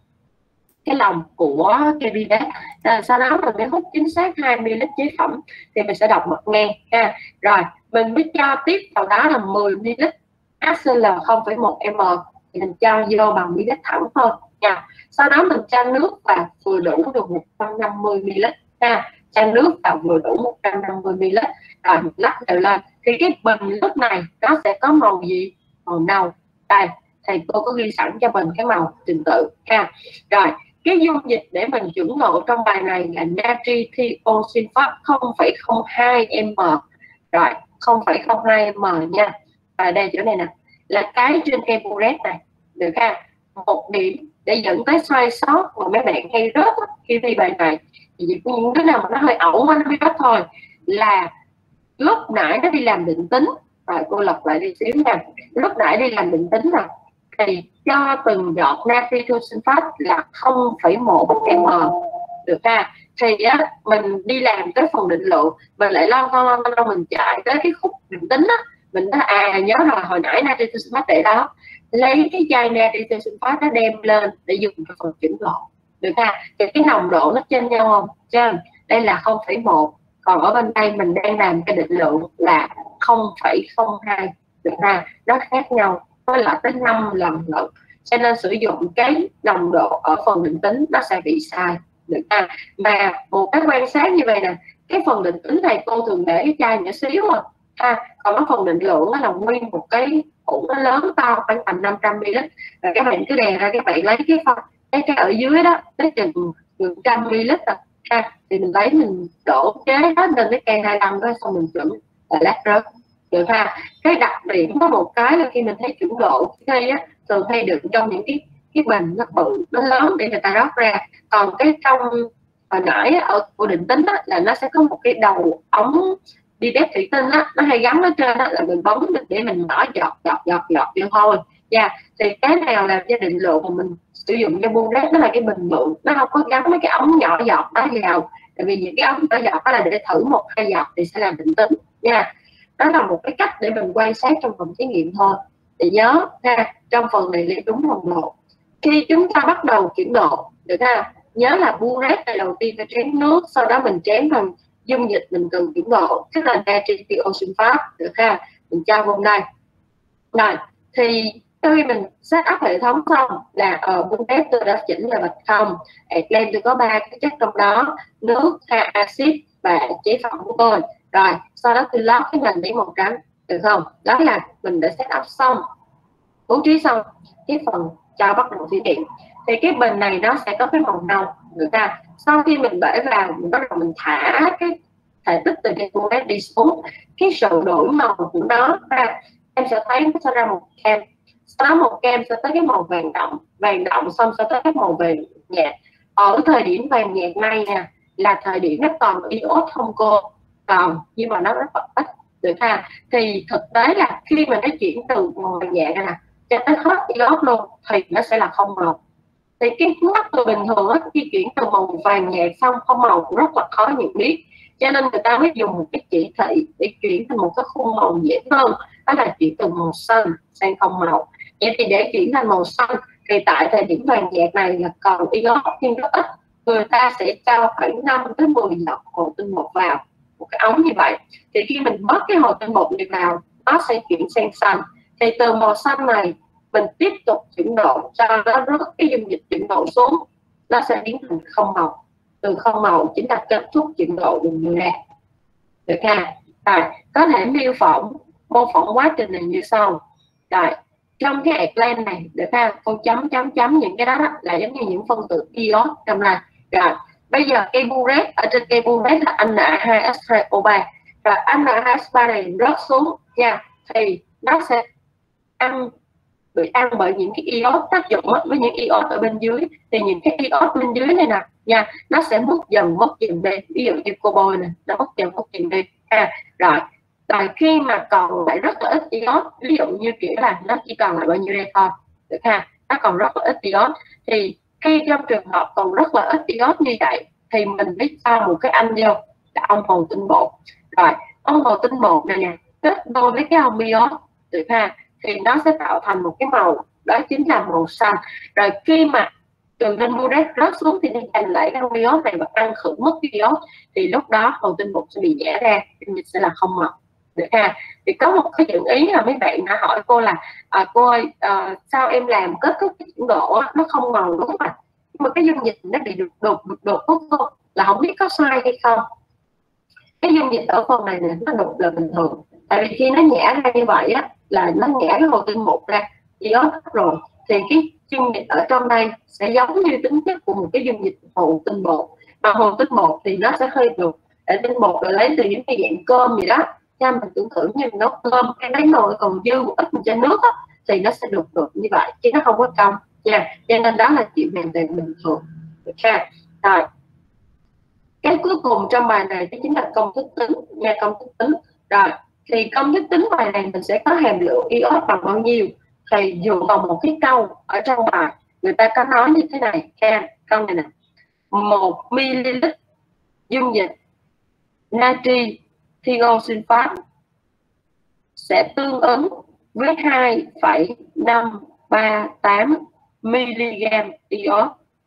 cái lòng của cái pipette. À, sau đó mình mới hút chính xác hai mi li lít chế phẩm thì mình sẽ đọc mặt ngang ha. Rồi mình mới cho tiếp vào đó là mười mi li lít hát xê lờ không phẩy một m thì mình cho vô bằng pipette thẳng thôi nha. Sau đó mình cho nước vào vừa đủ được một trăm năm mươi mi li lít ha, cho nước vào vừa đủ một trăm năm mươi mi li lít rồi mình lắc đều lên. Thì cái bình nước này nó sẽ có màu gì? Màu nâu. Đây thầy cô có ghi sẵn cho mình cái màu trình tự ha. Rồi cái dung dịch để mình chuẩn độ trong bài này là natri thiosulfat không phẩy không hai m, rồi không phẩy không hai m nha. Và đây chỗ này nè là cái trên cây burette này, được ha? Một điểm để dẫn tới sai sót mà mấy bạn hay rớt khi thi bài này, thì những đứa nào mà nó hơi ẩu quá nó mới rớt thôi, là lúc nãy nó đi làm định tính. Rồi cô lọc lại đi xíu nha. Lúc nãy đi làm định tính rồi thì cho từng giọt natri thiosulfat là không phẩy một m, được ha? Thì á, mình đi làm tới phần định lượng mình lại lo lo lo, lo mình chạy tới cái khúc định tính á, mình nói à nhớ rồi hồi nãy natri thiosulfat để đó, lấy cái chai natri thiosulfat nó đem lên để dùng cho phần chuẩn độ, được ha? Thì cái nồng độ nó trên nhau không? Trên đây là không phẩy một, còn ở bên đây mình đang làm cái định lượng là không phẩy không hai, được ha? Nó khác nhau nó là tới năm lần lận, cho nên sử dụng cái nồng độ ở phần định tính nó sẽ bị sai, được ha? Mà một cái quan sát như vậy nè, cái phần định tính này cô thường để cái chai nhỏ xíu mà ha, còn cái phần định lượng nó là nguyên một cái hũ nó lớn to khoảng tầm năm trăm mi li lít, và các bạn cứ đè ra các bạn lấy cái phần cái cái ở dưới đó tới chừng một trăm mi li lít rồi ha, thì mình lấy mình đổ chế hết lên cái cây hai mươi lăm đó, xong mình chuẩn là lát rớt, được ha? Cái đặc điểm có một cái là khi mình thấy chuẩn độ đây á, thường hay đựng trong những cái cái bình nó bự nó lớn để người ta rót ra, còn cái trong hồi nãy ở của định tính á, là nó sẽ có một cái đầu ống pipette thủy tinh á, nó hay gắn ở trên đó, là mình bấm để mình mở giọt giọt giọt giọt vô thôi nha. Yeah. Thì cái nào làm cho định lượng mà mình sử dụng cho burette nó là cái bình bự, nó không có gắn mấy cái ống nhỏ giọt đó vào, tại vì những cái ống nhỏ giọt đó là để thử một hai giọt thì sẽ làm định tính nha. Yeah. Đó là một cái cách để mình quan sát trong phòng thí nghiệm thôi. Thì nhớ ha, trong phần này lấy đúng nồng độ. Khi chúng ta bắt đầu chuyển độ, được ha? Nhớ là burette này đầu tiên phải tráng nước, sau đó mình tráng bằng dung dịch mình cần chuyển độ, tức là natri thiosulfat, được ha? Mình cho vô đây. Rồi, thì khi mình set up hệ thống xong là ở burette tôi đã chỉnh là bạch không, Excel tôi có ba cái chất trong đó, nước, ha, axit và chế phẩm của tôi. Rồi sau đó tôi lót cái nền đĩa màu trắng, được không? Đó là mình đã set up xong, bố trí xong cái phần cho bắt đầu thí nghiệm. Thì cái bình này nó sẽ có cái màu nâu, được không? Sau khi mình bể vào, mình bắt đầu mình thả cái thể tích từ cái cuốn đi xuống, cái sự đổi màu của nó ra, em sẽ thấy nó sẽ ra một kem, sau đó một kem sẽ tới cái màu vàng đậm, vàng đậm xong sẽ tới cái màu vàng nhạt. Ở thời điểm vàng nhạt này nè là thời điểm nó còn iốt không cô, còn nhưng mà nó rất là ít, được ha. Thì thực tế là khi mà nó chuyển từ màu vàng nhạt nè cho tới hết iốt luôn thì nó sẽ là không màu. Thì cái mắt từ bình thường á, khi chuyển từ màu vàng nhạt xong không màu cũng rất là khó nhận biết, cho nên người ta mới dùng một cái chỉ thị để chuyển thành một cái khung màu dễ hơn, đó là chuyển từ màu xanh sang không màu. Vậy thì để chuyển thành màu xanh thì tại thời điểm vàng nhạt này là còn iốt nhưng rất ít, người ta sẽ cho khoảng năm tới mười giọt hồ tinh bột vào một cái ống như vậy. Thì khi mình bớt cái hồ tinh bột này vào, nó sẽ chuyển sang xanh. Thì từ màu xanh này mình tiếp tục chuyển độ cho nó rớt cái dung dịch chuyển độ xuống, nó sẽ biến thành không màu. Từ không màu chính là kết thúc chuyển độ đường như này, được ha. Rồi có thể miêu phỏng mô phỏng quá trình này như sau. Rồi trong cái eclan này, được ha, con chấm chấm chấm những cái đó, đó là giống như những phân tử iốt trong này. Rồi bây giờ cây buret, ở trên cây buret là N A hai S hai O ba, rồi N A hai S ba này rớt xuống nha, thì nó sẽ ăn bị ăn bởi những cái iốt tác dụng với những iốt ở bên dưới. Thì những cái iốt bên dưới này nè nha, nó sẽ mất dần mất dần đi, ví dụ như cobalt này nó mất dần mất dần đi ha. Rồi rồi khi mà còn lại rất là ít iốt, ví dụ như kiểu là nó chỉ còn lại bao nhiêu đây thôi, được ha, nó còn rất là ít iốt, thì khi trong trường hợp còn rất là ít iốt như vậy thì mình biết cho một cái anh vô là ông hồ tinh bột. Rồi ông hồ tinh bột này nè kết đôi với cái ông iốt, được ha, thì nó sẽ tạo thành một cái màu, đó chính là màu xanh. Rồi khi mà từ trên buret rớt xuống thì nó giành lại cái iốt này và ăn khử mất cái iốt, thì lúc đó hồ tinh bột sẽ bị nhả ra, thì sẽ là không màu, được ha. Thì có một cái chuyện ý là mấy bạn đã hỏi cô là à, cô ơi à, sao em làm kết thúc cái chuyển độ nó không màu đúng không ạ, nhưng mà cái dung dịch nó bị đột đột đột đột không, là không biết có sai hay không. Cái dung dịch ở phần này nè nó đột là bình thường, tại vì khi nó nhả ra như vậy á là nó nhả cái hồ tinh bột ra iốt rồi, thì cái dung dịch ở trong đây sẽ giống như tính chất của một cái dung dịch hồ tinh bột, mà hồ tinh bột thì nó sẽ hơi đục, để tinh bột rồi lấy từ những cái dạng cơm gì đó, cho mình tưởng tượng như nấu cơm cái lấy nồi còn dư một ít mình cho nước á, thì nó sẽ đục đục như vậy chứ nó không có cong nha. Cho nên đó là chuyện hoàn toàn bình thường, được ha. Rồi cái cuối cùng trong bài này đó chính là công thức tính nha, công thức tính. Rồi thì công thức tính bài này mình sẽ có hàm lượng iốt bằng bao nhiêu, thì dựa vào một cái câu ở trong bài người ta có nói như thế này ha. Câu này nè, một ml dung dịch natri thiosulfat sẽ tương ứng với hai phẩy năm ba tám mg iốt,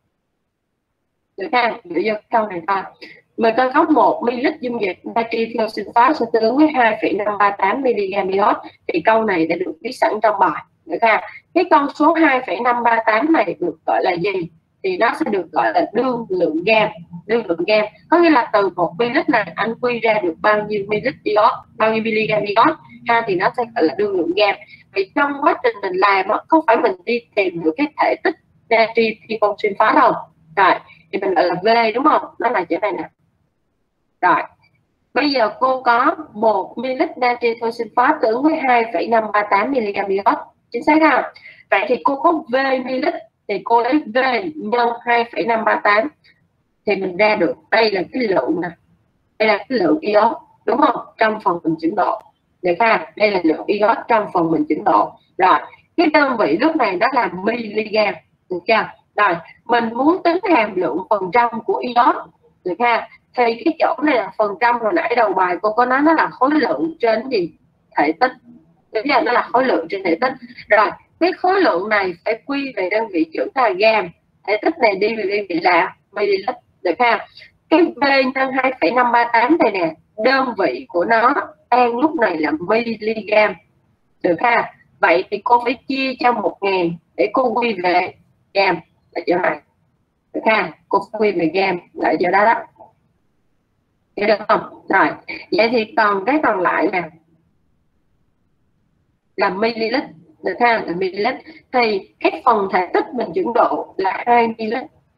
được ha. Dựa vào câu này thôi, mình có có một ml dung dịch natri thiosulfat sẽ tương ứng với hai phẩy năm ba tám mg iốt, thì câu này đã được viết sẵn trong bài, được ha. Cái con số hai phẩy năm ba tám này được gọi là gì, thì nó sẽ được gọi là đương lượng gam. Đương lượng gam có nghĩa là từ một ml này anh quy ra được bao nhiêu ml iốt, bao nhiêu mg iốt ha, thì nó sẽ gọi là đương lượng gam. Vì trong quá trình mình làm đó, không phải mình đi tìm được cái thể tích natri thiosulfat đâu, rồi thì mình gọi là V đúng không, nó là chỗ này nè. Rồi bây giờ cô có một ml natri thiosulfat tương ứng với hai phẩy năm ba tám mg iốt, chính xác không? Vậy thì cô có V ml thì cô lấy V nhân hai phẩy năm ba tám thì mình ra được đây là cái lượng nè, đây là cái lượng iốt đúng không, trong phần mình chuyển độ, được ha. Đây là lượng iốt trong phần mình chuyển độ. Rồi cái đơn vị lúc này đó là mg, được chưa? Rồi mình muốn tính hàm lượng phần trăm của iốt, được ha, thì cái chỗ này là phần trăm, hồi nãy đầu bài cô có nói nó là khối lượng trên gì, thể tích, bây giờ nó là khối lượng trên thể tích. Rồi cái khối lượng này phải quy về đơn vị trưởng là gam, thể tích này đi về đơn vị là ml, được ha. Cái V nhân hai phẩy năm ba tám này nè, đơn vị của nó đang lúc này là mg, được ha. Vậy thì cô phải chia cho một nghìn để cô quy về gam là chỗ này, được ha. Cô phải quy về gam lại chỗ đó đó. Hiểu được không? Rồi, vậy thì còn cái còn lại nè là ml, được ha, là ml. Thì cái phần thể tích mình chuyển độ là hai ml,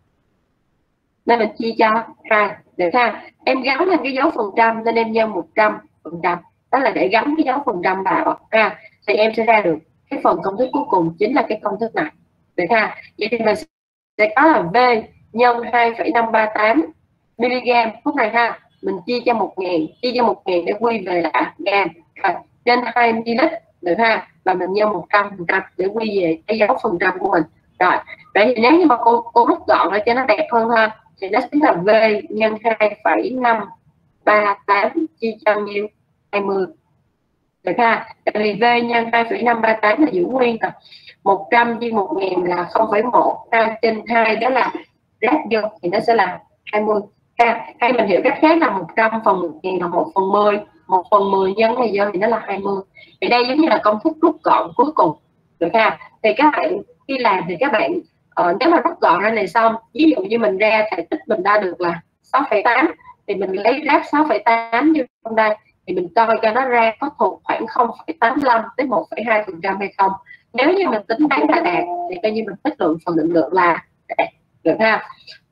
nên mình chia cho hai, được ha. Em gắn lên cái dấu phần trăm nên em nhân một trăm phần trăm, đó là để gắn cái dấu phần trăm vào ha, thì em sẽ ra được cái phần công thức cuối cùng chính là cái công thức này, được ha. Vậy thì mình sẽ có là V nhân hai phẩy năm ba tám mg phút này ha, mình chia cho một nghìn, chia cho một nghìn để quy về là gam trên hai ml, được ha, và mình nhân một trăm phần trăm để quy về cái dấu phần trăm của mình. Rồi vậy thì nếu như mà cô cô rút gọn lại cho nó đẹp hơn ha, thì nó sẽ là V nhân hai phẩy năm ba tám chia cho nhiêu hai mươi, được ha. Tại vì V nhân hai phẩy năm ba tám là giữ nguyên rồi, một trăm chia một nghìn là không phẩy một, ha, trên hai đó là ráp vô thì nó sẽ là hai mươi, ha. Hay mình hiểu cách khác là một trăm phần một nghìn là một phần mười, một phần mười nhân này vô thì nó là hai mươi. Thì đây giống như là công thức rút gọn cuối cùng, được ha. Thì các bạn khi làm thì các bạn uh, nếu mà rút gọn ra này xong, ví dụ như mình ra thể tích mình ra được là sáu phẩy tám, thì mình lấy ráp sáu phẩy tám như trong đây, thì mình coi cho nó ra có thuộc khoảng không phẩy tám mươi lăm tới một phẩy hai phần trăm hay không. Nếu như mình tính toán là đạt thì coi như mình tích lượng phần định lượng là đạt, được ha.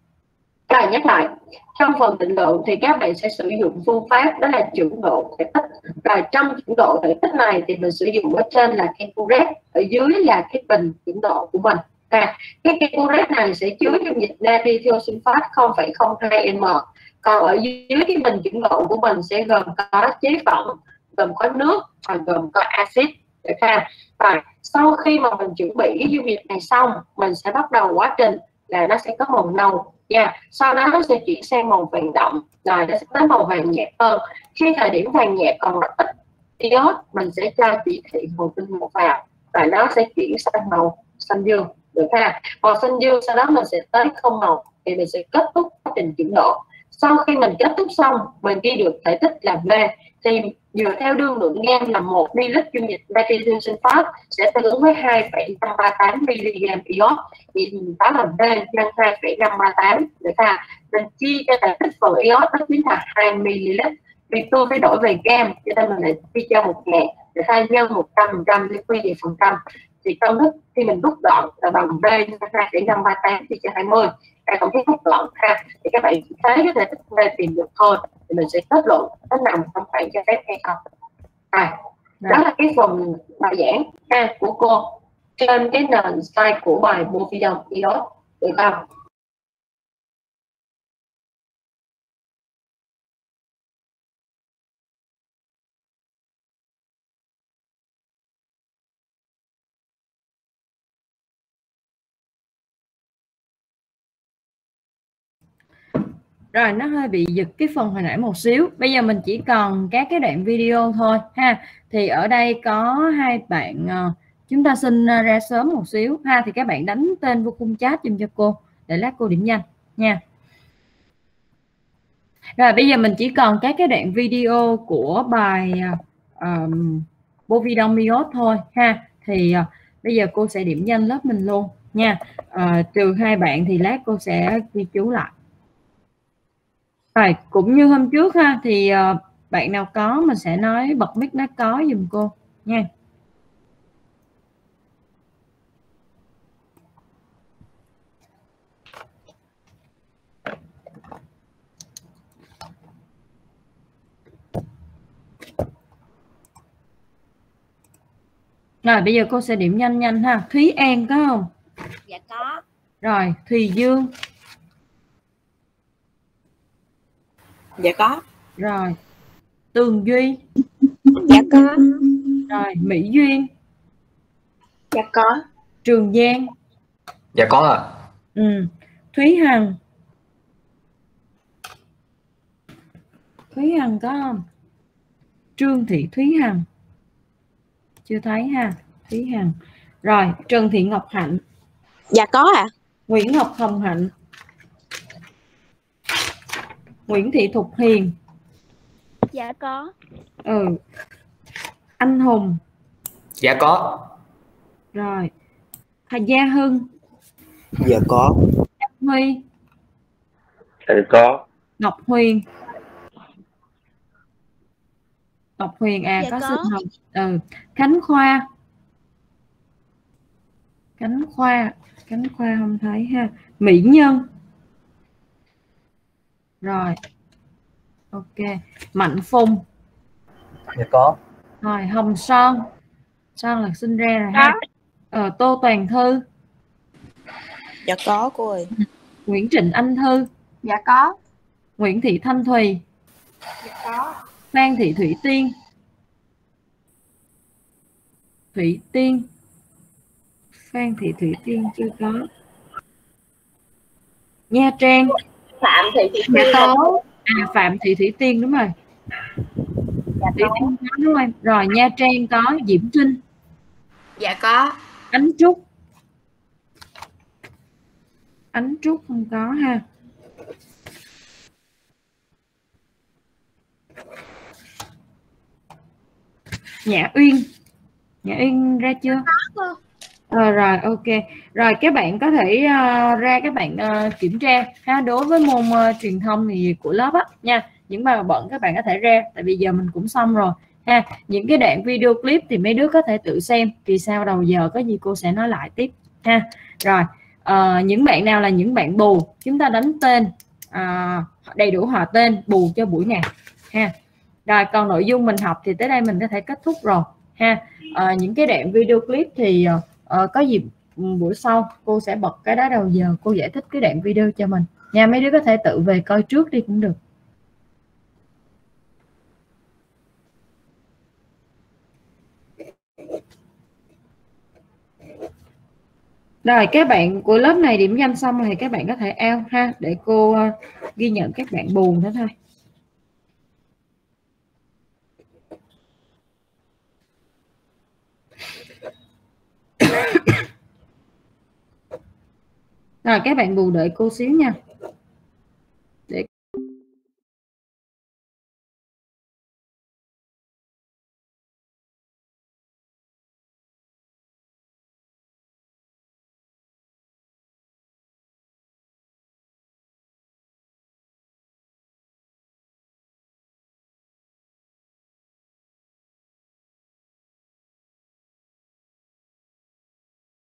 Rồi nhắc lại, trong phần định lượng thì các bạn sẽ sử dụng phương pháp đó là chuyển độ thể tích. Rồi trong chuyển độ thể tích này thì mình sử dụng ở trên là cái curret, ở dưới là cái bình chuyển độ của mình. À, cái cái curret này sẽ chứa dung dịch natri thiosulfat không phẩy không hai m. Còn ở dưới cái bình chuyển độ của mình sẽ gồm có chế phẩm, gồm có nước và gồm có axit, được ha. Và sau khi mà mình chuẩn bị cái dung dịch này xong, mình sẽ bắt đầu quá trình là nó sẽ có màu nâu nha, yeah. Sau đó nó sẽ chuyển sang màu vàng đậm, rồi nó sẽ tới màu vàng nhạt hơn. Khi thời điểm vàng nhạt còn rất ít iốt, mình sẽ cho chỉ thị màu tinh một vào và nó sẽ chuyển sang màu xanh dương, được ha. Màu xanh dương sau đó mình sẽ tới không màu thì mình sẽ kết thúc quá trình chuyển độ. Sau khi mình kết thúc xong, mình ghi được thể tích là V, thì dựa theo đương lượng gam là một ml dung dịch natri thiosulfat sẽ tương ứng với hai phẩy năm ba tám mg iốt, thì mình đó là V nhân hai phẩy năm ba tám, được ha. Mình chia cho thể tích phần iốt đó chính là hai ml, vì tôi phải đổi về gam cho nên mình lại chia cho một ngàn, để thay nhân một trăm phần trăm để quy về phần trăm. Thì công thức khi mình rút gọn là bằng V nhân hai phẩy năm ba tám chia cho hai mươi. Đây công thức rút gọn ha, thì các bạn thấy cái thể tích V tìm được thôi thì mình sẽ kết luận nó nằm trong khoảng cho phép hay không. À, đó là cái phần bài giảng ha của cô trên cái nền slide của bài Bovidom iốt, được không? Rồi nó hơi bị giật cái phần hồi nãy một xíu. Bây giờ mình chỉ còn các cái đoạn video thôi ha. Thì ở đây có hai bạn uh, chúng ta xin ra sớm một xíu ha, thì các bạn đánh tên vô khung chat dùm cho cô để lát cô điểm danh nha. Rồi bây giờ mình chỉ còn các cái đoạn video của bài um, Bovidom iốt thôi ha. Thì uh, bây giờ cô sẽ điểm danh lớp mình luôn nha. Uh, trừ hai bạn thì lát cô sẽ ghi chú lại. Rồi cũng như hôm trước ha, thì uh, bạn nào có mình sẽ nói bật mic nó có dùm cô nha. Rồi bây giờ cô sẽ điểm nhanh nhanh ha. Thúy An có không? Dạ có. Rồi Thùy Dương. Dạ có. Rồi Tường Duy. Dạ có. Rồi Mỹ Duyên. Dạ có. Trường Giang. Dạ có ạ. Ừ. Thúy Hằng. Thúy Hằng có không? Trương Thị Thúy Hằng. Chưa thấy ha. Thúy Hằng. Rồi Trần Thị Ngọc Hạnh. Dạ có ạ. À. Nguyễn Ngọc Hồng Hạnh. Nguyễn Thị Thục Hiền. Dạ có. Ừ. Anh Hùng. Dạ có. Rồi Hà Gia Hưng. Dạ có. Huy. Dạ có. Ngọc Huyền. Ngọc Huyền à, Dạ có có. xin học. Ừ. Khánh Khoa. Khánh Khoa, Khánh Khoa không thấy ha. Mỹ Nhân. Rồi. Ok. Mạnh Phùng. Dạ có. Rồi Hồng Son. Son là sinh ra rồi Có. ha. Ờ, Tô Toàn Thư. Dạ có cô ơi. Nguyễn Trịnh Anh Thư. Dạ có. Nguyễn Thị Thanh Thùy. Dạ có. Phan Thị Thủy Tiên. Thủy Tiên. Phan Thị Thủy Tiên chưa có. Nha Trang. Phạm Thị Thủy Dạ Tiên. có. À, Phạm Thị Thủy Tiên đúng rồi. Dạ Thủy có. Tiên có đúng không? Rồi Nha Trang có Diễm Trinh. Dạ có. Ánh Trúc. Ánh Trúc không có ha. Nhã Uyên. Nhã Uyên ra chưa? Có. Ờ, rồi ok. Rồi các bạn có thể uh, ra các bạn uh, kiểm tra ha. Đối với môn uh, truyền thông thì của lớp á nha. Những bài bận các bạn có thể ra. Tại vì giờ mình cũng xong rồi ha. Những cái đoạn video clip thì mấy đứa có thể tự xem. Kỳ sau đầu giờ có gì cô sẽ nói lại tiếp ha. Rồi uh, những bạn nào là những bạn bù, chúng ta đánh tên uh, đầy đủ họ tên bù cho buổi này ha. Rồi còn nội dung mình học thì tới đây mình có thể kết thúc rồi ha. À, những cái đoạn video clip thì uh, có dịp buổi sau cô sẽ bật cái đó đầu giờ cô giải thích cái đoạn video cho mình nha. Mấy đứa có thể tự về coi trước đi cũng được. Rồi các bạn của lớp này điểm danh xong rồi thì các bạn có thể out ha, để cô uh, ghi nhận các bạn bù nữa thôi. Rồi các bạn bù đợi cô xíu nha.